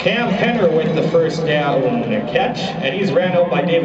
Cam Penner with the first down catch, and he's ran out by David.